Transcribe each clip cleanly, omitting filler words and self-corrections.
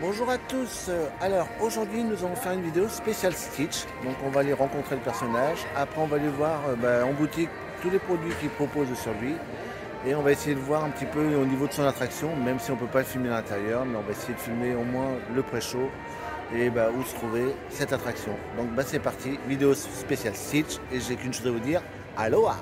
Bonjour à tous, alors aujourd'hui nous allons faire une vidéo spéciale Stitch. Donc on va aller rencontrer le personnage, après on va aller voir en boutique tous les produits qu'il propose sur lui. Et on va essayer de voir un petit peu au niveau de son attraction, même si on ne peut pas le filmer à l'intérieur, mais on va essayer de filmer au moins le pré-show et où se trouvait cette attraction. Donc c'est parti, vidéo spéciale Stitch, et j'ai qu'une chose à vous dire, aloha!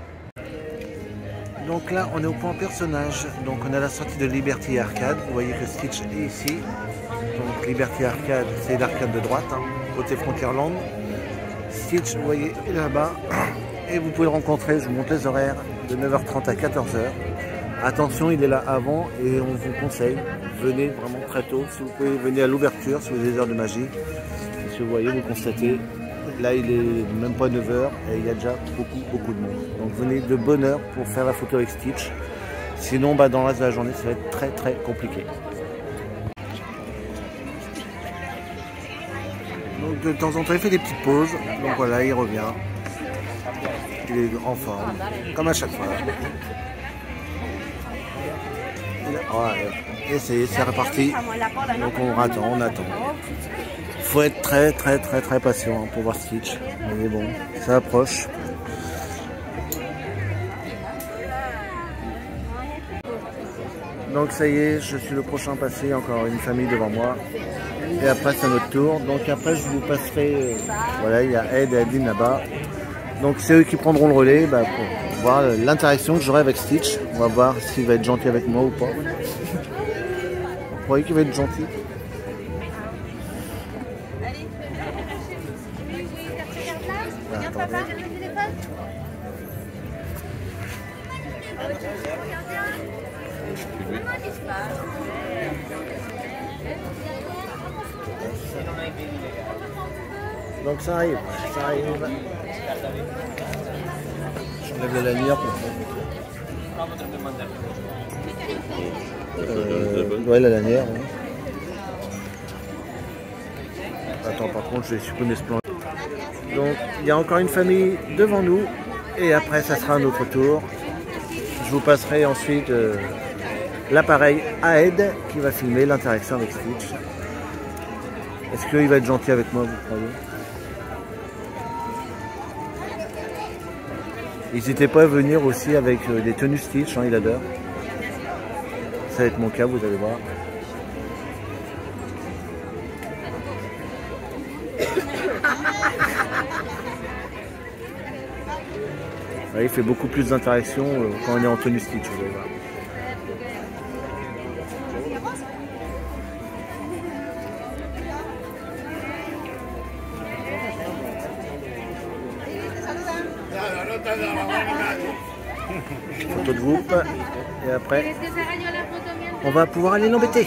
Donc là on est au point personnage, donc on est à la sortie de Liberty Arcade, vous voyez que Stitch est ici. Donc Liberty Arcade, c'est l'arcade de droite, côté Frontierland. Stitch, vous voyez, est là-bas. Et vous pouvez le rencontrer, je vous montre les horaires, de 9h30 à 14h. Attention, il est là avant et on vous conseille, venez vraiment très tôt. Si vous pouvez, venir à l'ouverture, si vous avez des heures de magie. Et si vous voyez, vous constatez, là il est même pas 9h et il y a déjà beaucoup de monde. Donc venez de bonne heure pour faire la photo avec Stitch. Sinon, dans le reste de la journée, ça va être très compliqué. Donc de temps en temps, il fait des petites pauses. Donc voilà, il revient. Il est en forme, comme à chaque fois. Et c'est reparti. Donc on attend. Il faut être très patient pour voir Stitch. Mais bon, ça approche. Donc ça y est, je suis le prochain passé, encore une famille devant moi. Et après c'est notre tour. Donc après je vous passerai, voilà, il y a Ed et Adeline là-bas. Donc c'est eux qui prendront le relais pour voir l'interaction que j'aurai avec Stitch. On va voir s'il va être gentil avec moi ou pas. Vous croyez qu'il va être gentil? Attendez. Donc ça arrive. J'enlève la lanière pour ouais, la lanière. Ouais. Attends, par contre, je vais supprimer ce plan. Donc, il y a encore une famille devant nous. Et après, ça sera un autre tour. Je vous passerai ensuite l'appareil à Ed qui va filmer l'interaction avec Stitch. Est-ce qu'il va être gentil avec moi, vous croyez? N'hésitez pas à venir aussi avec des tenues Stitch, il adore. Ça va être mon cas, vous allez voir. Il fait beaucoup plus d'interactions quand on est en tenue Stitch, vous allez voir. Photo de groupe et après on va pouvoir aller l'embêter.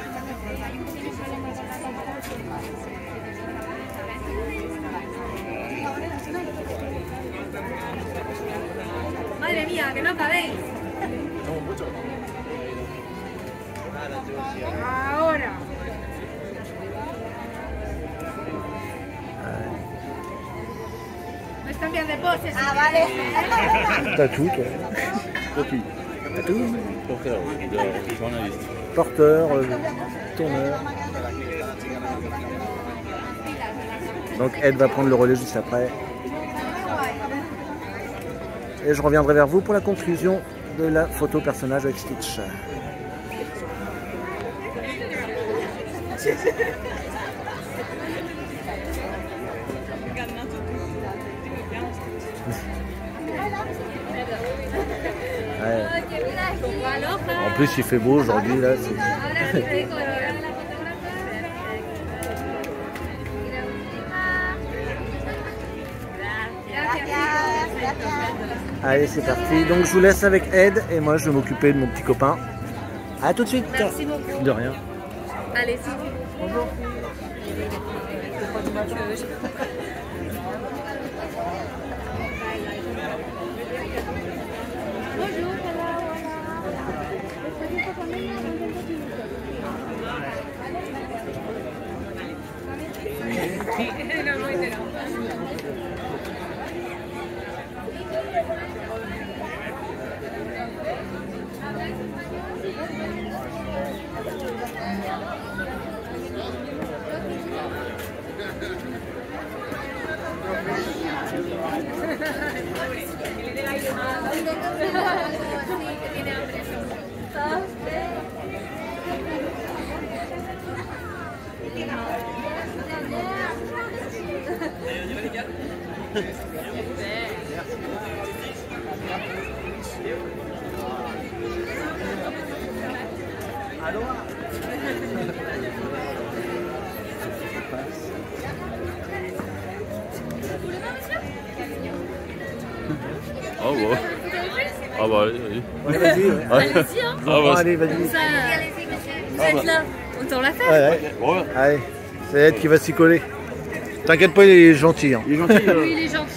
Madre mía, que no cabéis. Ahora. Me están bien de poses. Ah, vale. T'as tout, toi. T'as tout. Porteur, journaliste. Porteur, tourneur. Donc Ed va prendre le relais juste après. Et je reviendrai vers vous pour la conclusion de la photo personnage avec Stitch. Ouais. En plus il fait beau aujourd'hui là. Allez, c'est parti. Donc je vous laisse avec Ed et moi je vais m'occuper de mon petit copain. A tout de suite. Merci beaucoup. De rien. Allez, si. Bonjour. Ah bah. Ah bah allez, allez. Ouais, vas-y. Ouais. Allez-y, hein. Ah bah, Allez, vas-y. Ça, vous êtes là, autant la faire. Ouais, ouais. ouais. Allez, c'est elle qui va s'y coller. T'inquiète pas, il est gentil. Hein. Il est gentil. Oui, il est gentil.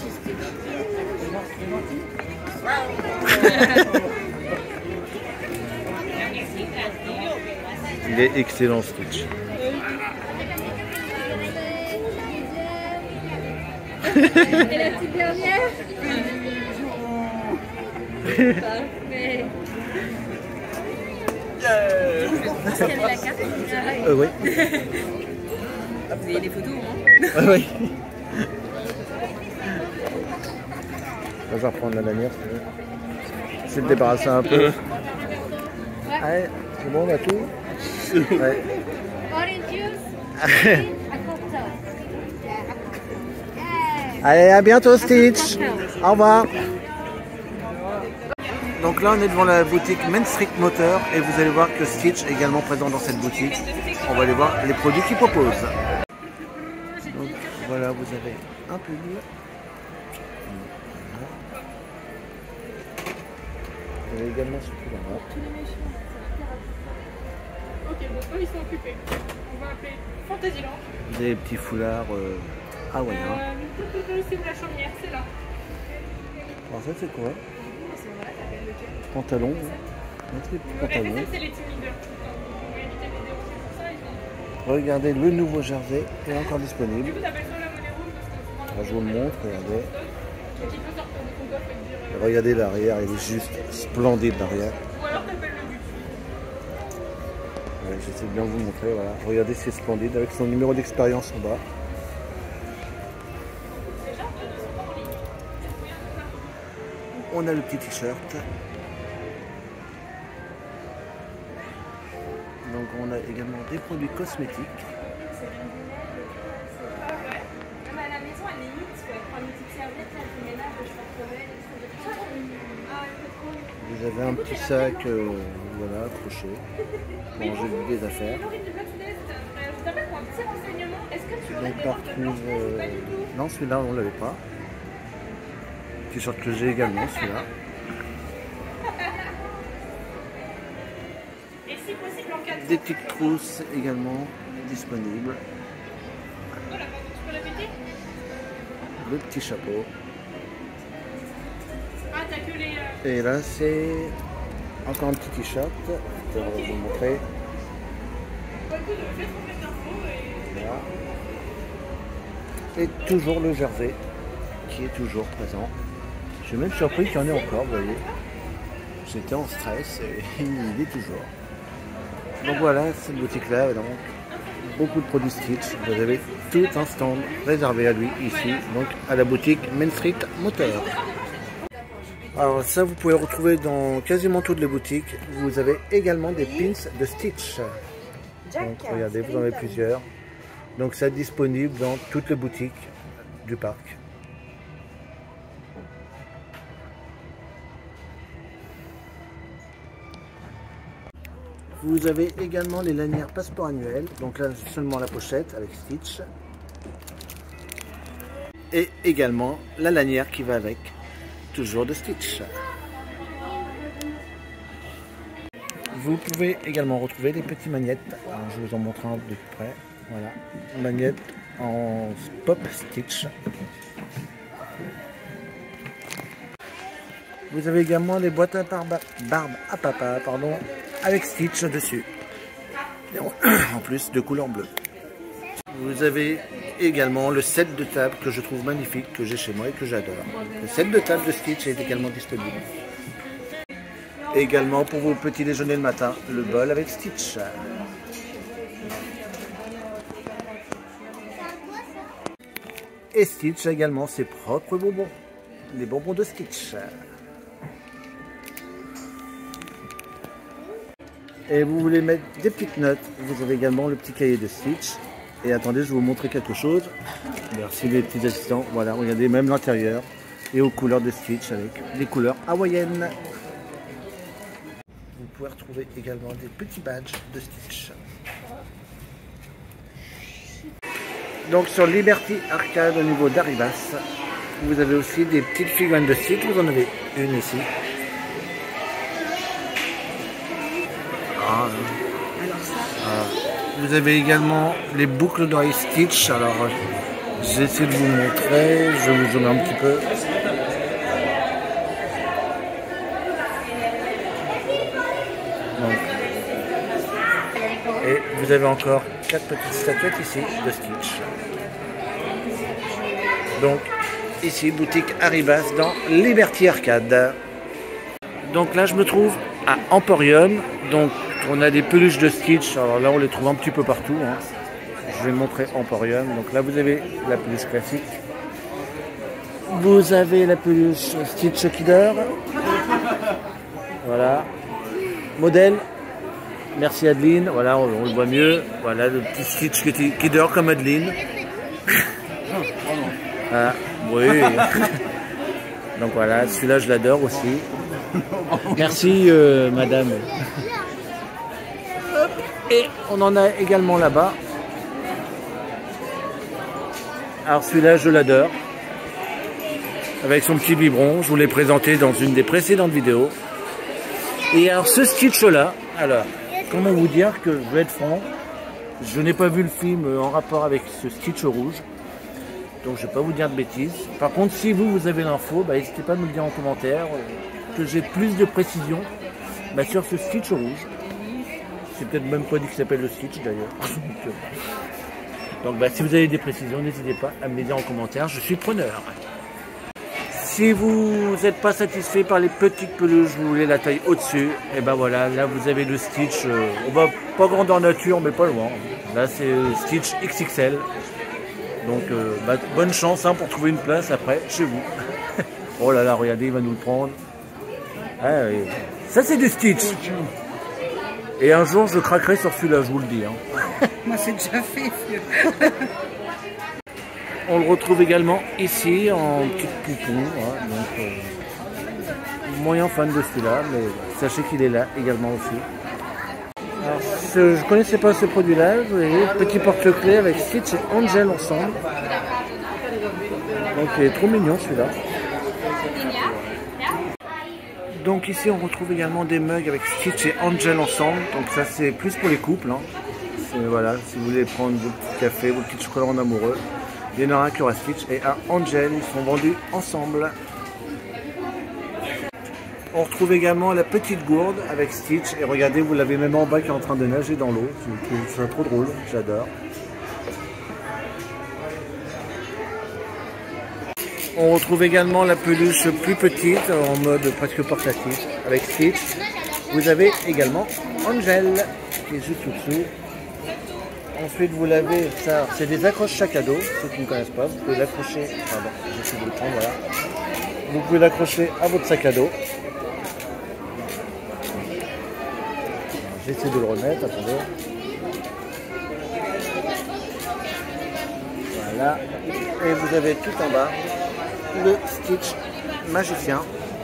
Il est excellent, Stitch. Et la petite dernière. Parfait. Scanner la carte. Oui. Vous avez des photos, hein? Oui. On va reprendre la lanière. C'est de débarrasser un peu. Allez, c'est bon, on a tout. Ouais. Orange juice. Allez, à bientôt, Stitch. Au revoir. Donc là, on est devant la boutique Main Street Motor et vous allez voir que Stitch est également présent dans cette boutique. On va aller voir les produits qu'il propose. Donc voilà, vous avez un pull. Vous avez également ce pull-là. Ok, bon, eux ils sont occupés. On va appeler Fantasyland. Des petits foulards hawaïens. C'est où la chaumière, c'est là. Alors ça, c'est quoi? Pantalon. Un petit pantalon. C'est les team leaders. On va éviter les déroger pour ça. Ils vont... Regardez, le nouveau jersey est encore disponible. Du coup, t'appelles ça la monnaie rouge parce qu'on se Alors, je vous le montre, regardez. donc il peut sortir de ton coffre et te dire. Et regardez l'arrière, il est juste splendide l'arrière. Ou alors t'appelles le but. Ouais, j'essaie de bien vous le montrer, voilà. Regardez, c'est splendide avec son numéro d'expérience en bas. On a le petit t-shirt. Donc on a également des produits cosmétiques. Même à la maison, elle est limite, tu vas prendre une petite serviette, là, du ménage, je vais retrouver. Vous avez un petit sac, voilà, accroché. Pour ranger des affaires. Je t'appelle pour un petit renseignement. Est-ce que tu aurais Donc des on marques de retrouve... parfum? Pas du tout. Non, celui-là on l'avait pas. T-shirt que j'ai également, celui-là. Et si possible en 4 Des petites trousses également disponibles. Voilà, pardon, tu peux répéter? Le petit chapeau. Ah, t'as que les... Et là c'est encore un petit t-shirt. Je vais vous le montrer. Pas tout, je vais trouver d'infos et... Voilà. Et toujours le jersey qui est toujours présent. Je suis même surpris qu'il y en ait encore, vous voyez. J'étais en stress et il est toujours. Donc voilà, cette boutique-là, donc beaucoup de produits Stitch. Vous avez tout un stand réservé à lui ici, donc à la boutique Main Street Motor. Alors ça, vous pouvez le retrouver dans quasiment toutes les boutiques. Vous avez également des pins de Stitch. Donc regardez, vous en avez plusieurs. Donc c'est disponible dans toutes les boutiques du parc. Vous avez également les lanières passeport annuel, donc là seulement la pochette avec Stitch. Et également la lanière qui va avec, toujours de Stitch. Vous pouvez également retrouver les petites magnettes, alors, je vous en montre un de plus près. Voilà, magnette en pop Stitch. Vous avez également les boîtes à barbe à papa, pardon, avec Stitch dessus. Et en plus de couleur bleue. Vous avez également le set de table que je trouve magnifique, que j'ai chez moi et que j'adore. Le set de table de Stitch est également disponible. Et également pour vos petits déjeuners le matin, le bol avec Stitch. Et Stitch a également ses propres bonbons, les bonbons de Stitch. Et vous voulez mettre des petites notes, vous avez également le petit cahier de Stitch. Et attendez, je vais vous montrer quelque chose. Merci les petits assistants. Voilà, regardez même l'intérieur. Et aux couleurs de Stitch avec des couleurs hawaïennes. Vous pouvez retrouver également des petits badges de Stitch. Donc sur Liberty Arcade au niveau d'Arribas, vous avez aussi des petites figurines de Stitch. Vous en avez une ici. Vous avez également les boucles d'oreilles Stitch. Alors j'essaie de vous montrer, je vais vous zoomer un petit peu. Donc. Et vous avez encore 4 petites statuettes ici de Stitch. Donc ici, boutique Arribas dans Liberty Arcade. Donc là, je me trouve à Emporium. Donc on a des peluches de Stitch. Alors là, on les trouve un petit peu partout. Hein. Je vais montrer Emporium. Donc là, vous avez la peluche classique. Vous avez la peluche Stitch Kidder. Voilà. Modèle. Merci Adeline. Voilà, on le voit mieux. Voilà, le petit Stitch Kidder comme Adeline. Ah, oui. Donc voilà, celui-là, je l'adore aussi. Merci, madame. Et on en a également là-bas. Alors celui-là, je l'adore. Avec son petit biberon, je vous l'ai présenté dans une des précédentes vidéos. Et alors ce Stitch-là, alors, comment vous dire que je vais être franc, je n'ai pas vu le film en rapport avec ce Stitch rouge. Donc je ne vais pas vous dire de bêtises. Par contre, si vous avez l'info, bah, n'hésitez pas à me le dire en commentaire, que j'ai plus de précision sur ce Stitch rouge. C'est peut-être même pas dit qu'il s'appelle le Stitch d'ailleurs. Donc si vous avez des précisions, n'hésitez pas à me les dire en commentaire, je suis preneur. Si vous n'êtes pas satisfait par les petites peluches, vous voulez la taille au-dessus, et ben voilà, là vous avez le Stitch, on va pas grandeur nature, mais pas loin. Là c'est Stitch XXL. Donc bonne chance hein, pour trouver une place après chez vous. Oh là là, regardez, il va nous le prendre. Ah, oui. Ça c'est du Stitch. Et un jour je craquerai sur celui-là, je vous le dis. Hein. Moi c'est déjà fait. On le retrouve également ici en petit poupon. Hein, donc, moyen fan de celui-là, mais sachez qu'il est là également aussi. Alors, je ne connaissais pas ce produit-là. Vous voyez, petit porte-clés avec Stitch et Angel ensemble. Donc il est trop mignon celui-là. Donc ici on retrouve également des mugs avec Stitch et Angel ensemble. Donc ça c'est plus pour les couples. Hein. Voilà, si vous voulez prendre vos petits cafés, vos petits chocolats en amoureux. Il y en aura un qui aura Stitch et un Angel. Ils sont vendus ensemble. On retrouve également la petite gourde avec Stitch. Et regardez, vous l'avez même en bas qui est en train de nager dans l'eau. C'est trop drôle, j'adore. On retrouve également la peluche plus petite en mode presque portatif avec Stitch. Vous avez également Angel qui est juste au-dessous. Ensuite vous l'avez, ça c'est des accroches sac à dos, ceux qui ne connaissent pas, vous pouvez l'accrocher, pardon, j'essaie de le prendre, voilà. Vous pouvez l'accrocher à votre sac à dos. J'essaie de le remettre, attendez. Voilà. Et vous avez tout en bas le Stitch magicien.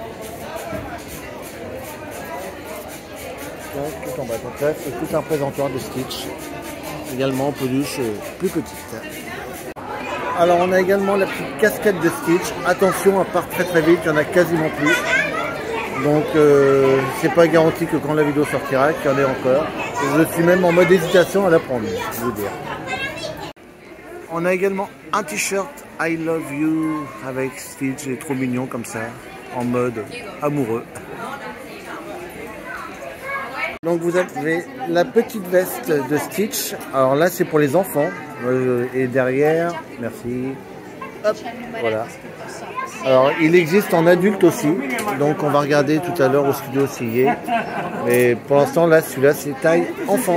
Donc tout en bas, donc là c'est tout un présentoir de Stitch. Également en peluche plus petite. Alors on a également la petite casquette de Stitch. Attention, à part très vite, il n'y en a quasiment plus. Donc c'est pas garanti que quand la vidéo sortira, qu'il y en ait encore. Je suis même en mode hésitation à la prendre, je veux dire. On a également un t-shirt I Love You avec Stitch, il est trop mignon comme ça, en mode amoureux. Donc vous avez la petite veste de Stitch. Alors là c'est pour les enfants. Et derrière, merci. Hop, voilà. Alors il existe en adulte aussi. Donc on va regarder tout à l'heure au studio s'il y est. Mais pour l'instant là, celui-là c'est taille enfant.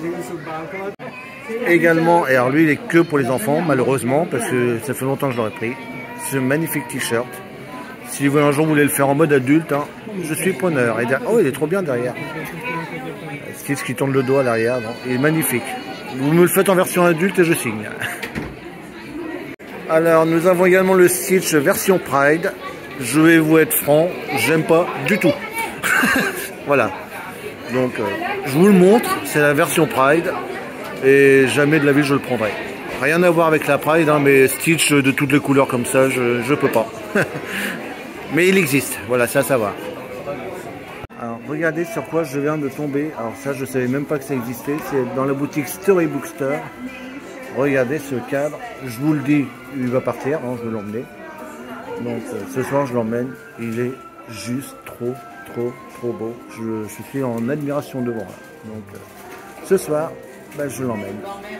Également, et alors lui il est que pour les enfants malheureusement parce que ça fait longtemps que je l'aurais pris. Ce magnifique t-shirt. Si vous un jour vous voulez le faire en mode adulte, hein, je suis preneur. Et oh il est trop bien derrière. Stitch qui tourne le dos à l'arrière, il est magnifique. Vous me le faites en version adulte et je signe. Alors nous avons également le Stitch version Pride. Je vais vous être franc, j'aime pas du tout. Voilà. Donc je vous le montre, c'est la version Pride. Et jamais de la vie je le prendrai. Rien à voir avec la Pride, hein, mais Stitch de toutes les couleurs comme ça, je peux pas. Mais il existe, voilà, ça va. Alors regardez sur quoi je viens de tomber. Alors ça je savais même pas que ça existait. C'est dans la boutique Storybook Store. Regardez ce cadre. Je vous le dis, il va partir, hein, je vais l'emmener. Donc ce soir je l'emmène. Il est juste trop beau. Je suis en admiration devant. Donc ce soir, ben, je l'emmène.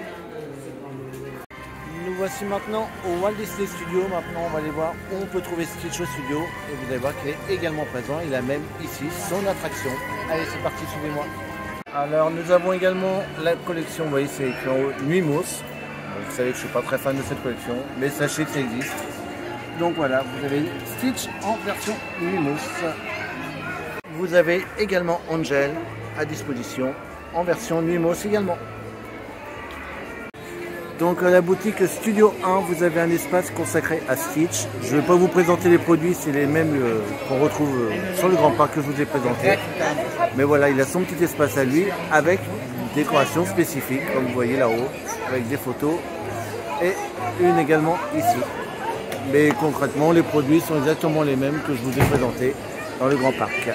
Nous voici maintenant au Walt Disney Studio. Maintenant, on va aller voir où on peut trouver Stitch au studio. Et vous allez voir qu'il est également présent. Il a même ici son attraction. Allez, c'est parti, suivez-moi. Alors, nous avons également la collection. Vous voyez, c'est écrit en haut Nuit Mousse. Vous savez que je ne suis pas très fan de cette collection, mais sachez que ça existe. Donc voilà, vous avez Stitch en version Nuit Mousse. Vous avez également Angel à disposition en version Nuit Mousse également. Donc à la boutique Studio 1, vous avez un espace consacré à Stitch. Je ne vais pas vous présenter les produits, c'est les mêmes qu'on retrouve sur le Grand Parc que je vous ai présenté. Mais voilà, il a son petit espace à lui avec une décoration spécifique, comme vous voyez là-haut, avec des photos et une également ici. Mais concrètement, les produits sont exactement les mêmes que je vous ai présentés dans le Grand Parc.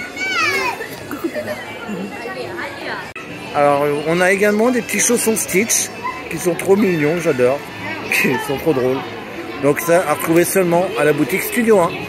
Alors, on a également des petits chaussons Stitch qui sont trop mignons, j'adore, qui sont trop drôles. Donc ça, à retrouver seulement à la boutique Studio 1.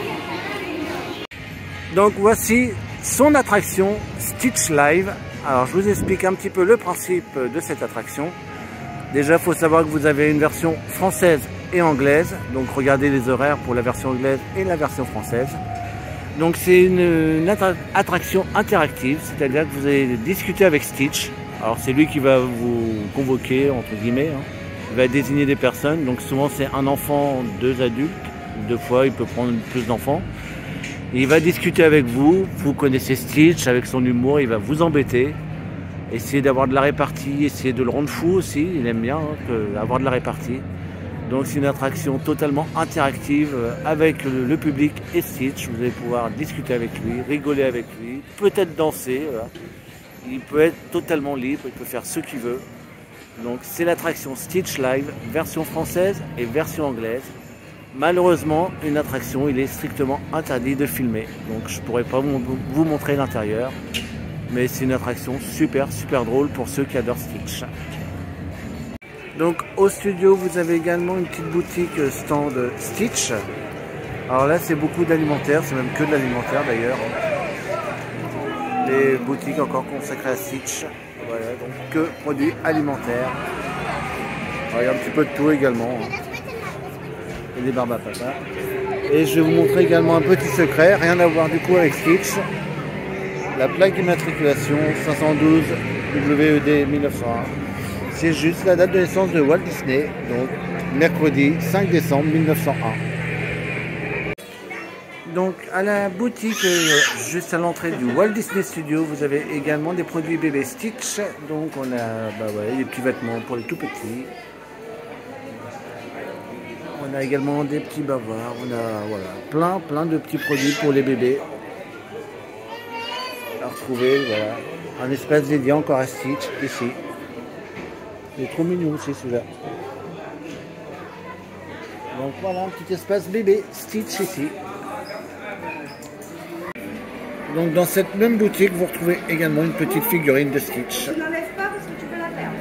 Donc voici son attraction Stitch Live. Alors je vous explique un petit peu le principe de cette attraction. Déjà, il faut savoir que vous avez une version française et anglaise. Donc regardez les horaires pour la version anglaise et la version française. Donc c'est une attraction interactive, c'est-à-dire que vous allez discuter avec Stitch. Alors c'est lui qui va vous convoquer, entre guillemets, hein. Il va désigner des personnes, donc souvent c'est un enfant, deux adultes, deux fois il peut prendre plus d'enfants. Il va discuter avec vous, vous connaissez Stitch, avec son humour, il va vous embêter, essayer d'avoir de la répartie, essayer de le rendre fou aussi, il aime bien avoir de la répartie. Donc c'est une attraction totalement interactive avec le public et Stitch, vous allez pouvoir discuter avec lui, rigoler avec lui, peut-être danser, voilà. Il peut être totalement libre, il peut faire ce qu'il veut. Donc c'est l'attraction Stitch Live, version française et version anglaise. Malheureusement, une attraction, il est strictement interdit de filmer. Donc je ne pourrais pas vous montrer l'intérieur. Mais c'est une attraction super drôle pour ceux qui adorent Stitch. Donc au studio, vous avez également une petite boutique stand Stitch. Alors là, c'est beaucoup d'alimentaire, c'est même que de l'alimentaire d'ailleurs. Des boutiques encore consacrées à Stitch, voilà, donc que produits alimentaires. Alors, il y a un petit peu de tout également, hein. Et des barbes à papa. Et je vais vous montrer également un petit secret, rien à voir du coup avec Stitch. La plaque d'immatriculation 512 WED 1901. C'est juste la date de naissance de Walt Disney, donc mercredi 5 décembre 1901. Donc à la boutique, juste à l'entrée du Walt Disney Studio, vous avez également des produits bébés Stitch. Donc on a des petits vêtements pour les tout petits. On a également des petits bavoirs. On a plein de petits produits pour les bébés. À retrouver, voilà. Un espace dédié encore à Stitch ici. Il est trop mignon aussi celui-là. Donc voilà un petit espace bébé Stitch ici. Donc dans cette même boutique, vous retrouvez également une petite figurine de Stitch. Tu n'enlèves pas parce que tu peux la perdre.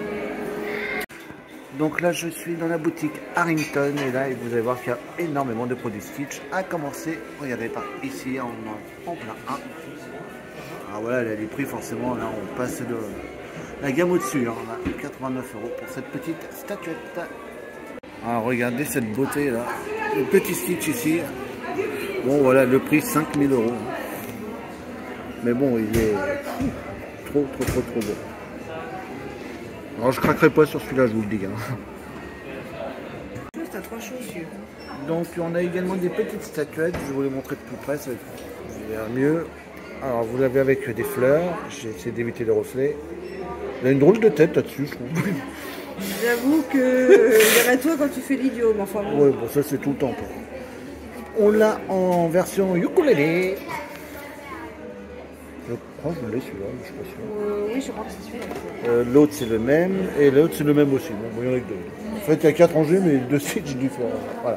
Donc là, je suis dans la boutique Harrington et là, vous allez voir qu'il y a énormément de produits Stitch. À commencer, regardez par ici en plein 1. Alors voilà, les prix forcément, là on passe de la gamme au-dessus. Hein. On a 89 € pour cette petite statuette. Alors regardez cette beauté là. Le petit Stitch ici. Bon voilà, le prix 5000 €. Mais bon, il est trop beau. Alors je craquerai pas sur celui-là, je vous le dis. Hein. T'as trois chaussures. Donc on a également des petites statuettes, je vais vous les montrer de plus près, ça va mieux. Alors vous l'avez avec des fleurs, j'ai essayé d'éviter les reflets. Il a une drôle de tête là-dessus, je trouve. J'avoue que il y a toi quand tu fais l'idiot, mais enfin bon. Ouais, bon ça c'est tout le temps. On l'a en version ukulélé. Je crois que je l'ai celui-là, mais je suis pas sûr. Oui, je crois que c'est celui-là. L'autre c'est le même, et l'autre c'est le même aussi. Bon, il y en a que deux. En fait, il y a 4 rangées, mais 2 Stitch différents. Voilà.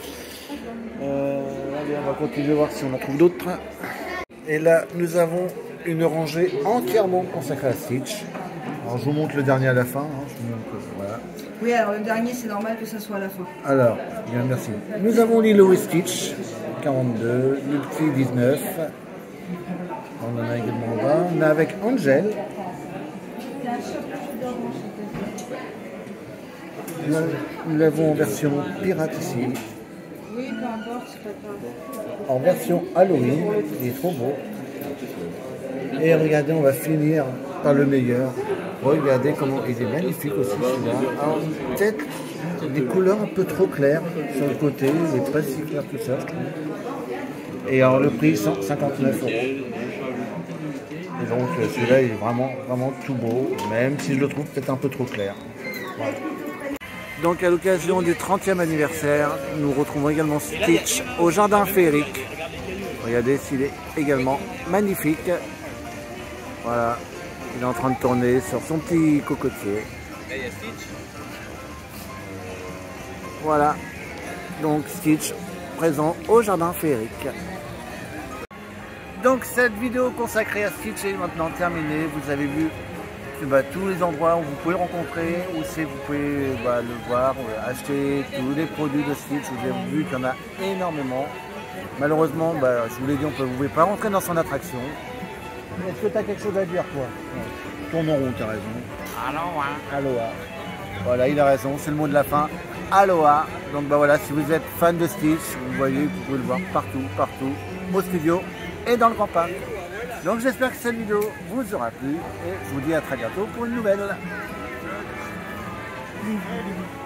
Allez, on va continuer à voir si on en trouve d'autres. Et là, nous avons une rangée entièrement consacrée à Stitch. Alors, je vous montre le dernier à la fin. Hein. Je vous montre, voilà. Oui, alors le dernier, c'est normal que ça soit à la fin. Alors, bien, merci. Nous avons Lilo et Stitch, 42, le petit 19. On en a également en bas. On a avec Angel. Nous l'avons en version pirate ici. Oui, peu importe, c'est pas grave. En version Halloween, il est trop beau. Et regardez, on va finir par le meilleur. Regardez comment il est magnifique aussi celui-là. Alors, peut-être des couleurs un peu trop claires sur le côté, il n'est pas si clair que ça, je trouve. Et alors le prix, 159 €. Et donc celui-là, il est vraiment tout beau, même si je le trouve peut-être un peu trop clair. Voilà. Donc à l'occasion du 30e anniversaire, nous retrouvons également Stitch au jardin féerique. Regardez s'il est également magnifique. Voilà, il est en train de tourner sur son petit cocotier. Voilà, donc Stitch présent au jardin féerique. Donc cette vidéo consacrée à Stitch est maintenant terminée. Vous avez vu tous les endroits où vous pouvez le rencontrer, où vous pouvez le voir, acheter tous les produits de Stitch. Vous avez vu qu'il y en a énormément. Malheureusement, je vous l'ai dit, vous ne pouvez pas rentrer dans son attraction. Est-ce que tu as quelque chose à dire, toi? Tourne en rond, tu as raison. Aloha. Aloha. Voilà, il a raison, c'est le mot de la fin. Aloha. Donc voilà, si vous êtes fan de Stitch, vous voyez, vous pouvez le voir partout, au studio et dans le Grand Parc. Donc j'espère que cette vidéo vous aura plu et je vous dis à très bientôt pour une nouvelle.